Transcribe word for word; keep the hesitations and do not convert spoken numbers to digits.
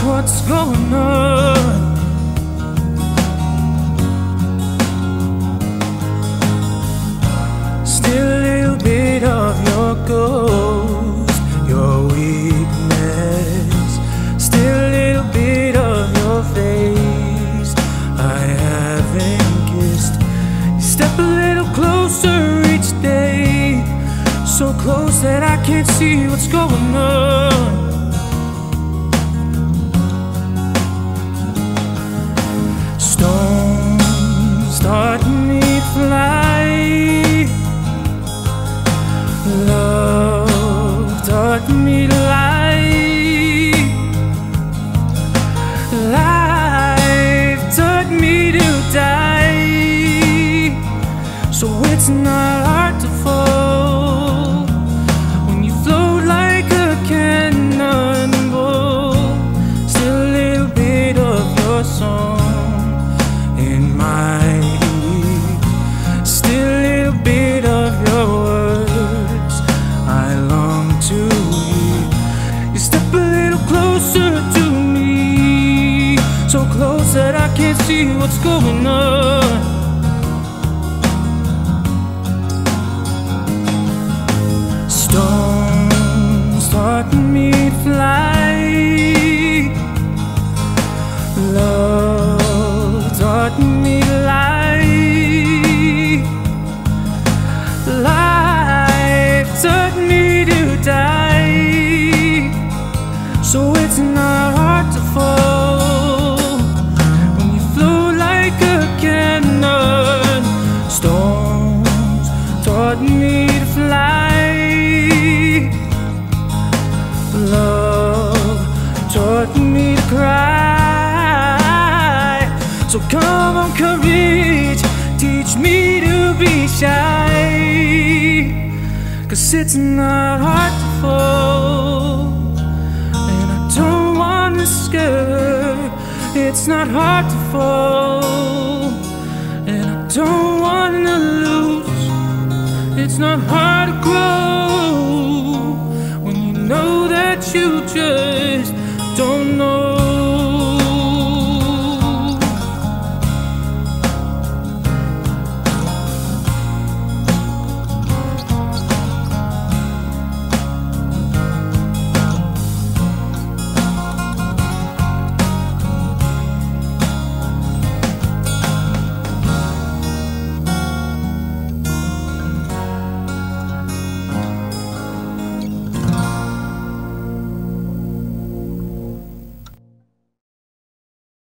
what's going on. Still a little bit of your ghost, your weakness. Still a little bit of your face I haven't kissed. You step a little closer each day, so close that I can't see what's going on. Storms taught me to fly, love taught me to lie, life taught me to die. So it's not hard to fall when you float like a cannonball. Still a little bit of your song in my ear, still a little bit of your words I long to hear. You step a little closer to me, so close that I can't see what's going on. Storms taught me to fly, love taught me to lie, life taught me to die. So it's not hard to fall when you float like a cannon. Storms taught me to fly, love taught me to cry. So come on, courage, teach me to be shy, 'cause it's not hard to fall, and I don't wanna scare. It's not hard to fall, and I don't wanna lose. It's not hard to grow when you know that you just